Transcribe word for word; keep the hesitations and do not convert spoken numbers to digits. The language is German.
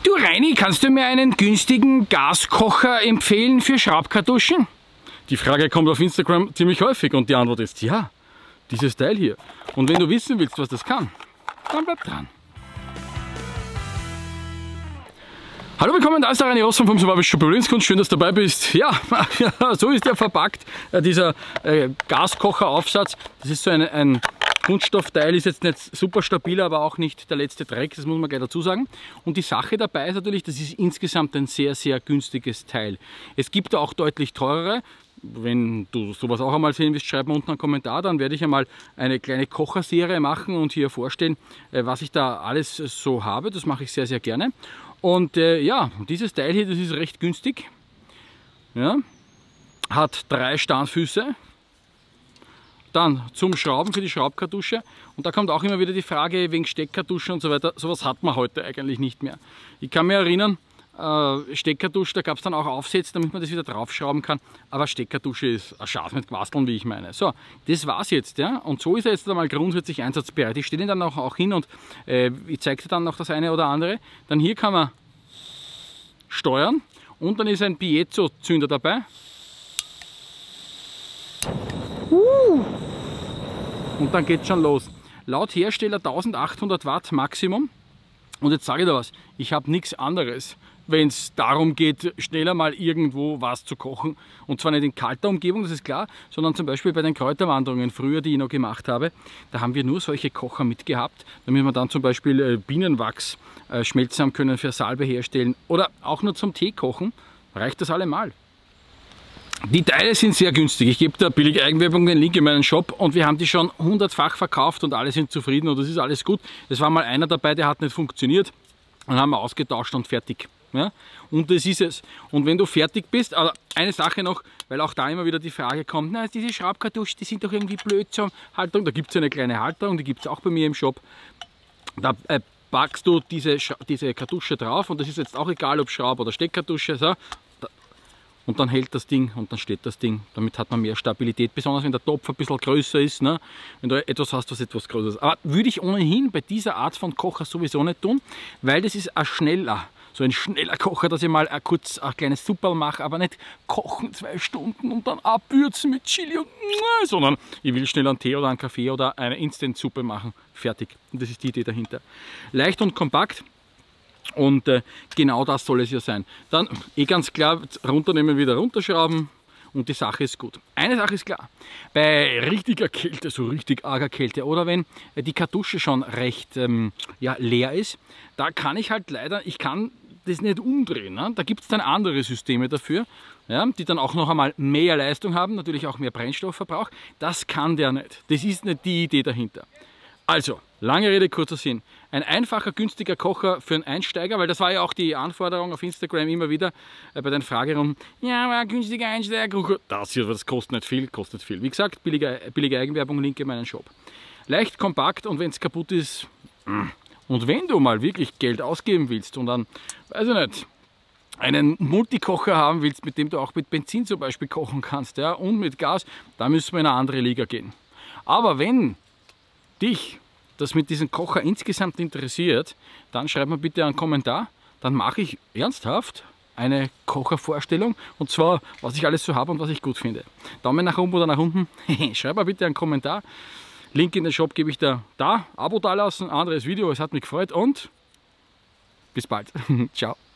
Du Reini, kannst du mir einen günstigen Gaskocher empfehlen für Schraubkartuschen? Die Frage kommt auf Instagram ziemlich häufig und die Antwort ist ja, dieses Teil hier. Und wenn du wissen willst, was das kann, dann bleib dran. Hallo, willkommen, da ist der Reini Rossmann vom Survival Shop Überlebenskunst. Schön, dass du dabei bist. Ja, so ist der verpackt, dieser äh, Gaskocheraufsatz. Das ist so ein, ein Kunststoffteil, ist jetzt nicht super stabil, aber auch nicht der letzte Dreck, das muss man gleich dazu sagen. Und die Sache dabei ist natürlich, das ist insgesamt ein sehr, sehr günstiges Teil. Es gibt auch deutlich teurere. Wenn du sowas auch einmal sehen willst, schreib mir unten einen Kommentar, dann werde ich einmal eine kleine Kocherserie machen und hier vorstellen, was ich da alles so habe. Das mache ich sehr, sehr gerne. Und äh, ja, dieses Teil hier, das ist recht günstig. Ja, hat drei Standfüße. Dann zum Schrauben für die Schraubkartusche. Und da kommt auch immer wieder die Frage wegen Steckkartuschen und so weiter. Sowas hat man heute eigentlich nicht mehr. Ich kann mich erinnern, äh, Steckkartusche, da gab es dann auch Aufsätze, damit man das wieder draufschrauben kann. Aber Steckkartusche ist ein Schatz mit Quasteln, wie ich meine. So, das war's jetzt. Ja? Und so ist er jetzt einmal grundsätzlich einsatzbereit. Ich stelle ihn dann auch, auch hin und äh, ich zeige dir dann noch das eine oder andere. Dann hier kann man steuern und dann ist ein Piezo-Zünder dabei. Uh. Und dann geht schon los. Laut Hersteller eintausendachthundert Watt Maximum. Und jetzt sage ich dir was, ich habe nichts anderes, wenn es darum geht, schneller mal irgendwo was zu kochen. Und zwar nicht in kalter Umgebung, das ist klar, sondern zum Beispiel bei den Kräuterwanderungen früher, die ich noch gemacht habe. Da haben wir nur solche Kocher mitgehabt, damit wir dann zum Beispiel Bienenwachs schmelzen haben können, für Salbe herstellen oder auch nur zum Tee kochen. Reicht das allemal. Die Teile sind sehr günstig. Ich gebe da billige Eigenwerbung, den Link in meinen Shop und wir haben die schon hundertfach verkauft und alle sind zufrieden und das ist alles gut. Es war mal einer dabei, der hat nicht funktioniert und haben wir ausgetauscht und fertig. Ja? Und das ist es. Und wenn du fertig bist, aber eine Sache noch, weil auch da immer wieder die Frage kommt, na, diese Schraubkartuschen, die sind doch irgendwie blöd zur Halterung. Da gibt es eine kleine Halterung, die gibt es auch bei mir im Shop. Da äh, packst du diese, diese Kartusche drauf und das ist jetzt auch egal, ob Schraub- oder Steckkartusche. So. Und dann hält das Ding und dann steht das Ding. Damit hat man mehr Stabilität, besonders wenn der Topf ein bisschen größer ist, ne? Wenn du etwas hast, was etwas größer ist. Aber würde ich ohnehin bei dieser Art von Kocher sowieso nicht tun, weil das ist ein schneller, so ein schneller Kocher, dass ich mal ein kurz ein kleines Supperl mache, aber nicht kochen zwei Stunden und dann abwürzen mit Chili und sondern ich will schnell einen Tee oder einen Kaffee oder eine Instant-Suppe machen. Fertig. Und das ist die Idee dahinter. Leicht und kompakt. Und äh, genau das soll es ja sein. Dann eh ganz klar, runternehmen, wieder runterschrauben und die Sache ist gut. Eine Sache ist klar, bei richtiger Kälte, so richtig arger Kälte oder wenn äh, die Kartusche schon recht ähm, ja, leer ist, da kann ich halt leider, ich kann das nicht umdrehen. Ne? Da gibt es dann andere Systeme dafür, ja, die dann auch noch einmal mehr Leistung haben, natürlich auch mehr Brennstoffverbrauch. Das kann der nicht. Das ist nicht die Idee dahinter. Also, lange Rede, kurzer Sinn. Ein einfacher, günstiger Kocher für einen Einsteiger, weil das war ja auch die Anforderung auf Instagram immer wieder äh, bei den Fragerungen. Ja, aber ein günstiger Einsteigerkocher. Das hier, das kostet nicht viel, kostet nicht viel. Wie gesagt, billige, billige Eigenwerbung, Link in meinen Shop. Leicht, kompakt und wenn es kaputt ist, und wenn du mal wirklich Geld ausgeben willst und dann, weiß ich nicht, einen Multikocher haben willst, mit dem du auch mit Benzin zum Beispiel kochen kannst, ja, und mit Gas, da müssen wir in eine andere Liga gehen. Aber wenn dich das mit diesem Kocher insgesamt interessiert, dann schreib mir bitte einen Kommentar, dann mache ich ernsthaft eine Kochervorstellung und zwar, was ich alles so habe und was ich gut finde. Daumen nach oben oder nach unten, schreib mir bitte einen Kommentar, Link in den Shop gebe ich dir da, Abo dalassen, anderes Video, es hat mich gefreut und bis bald. Ciao.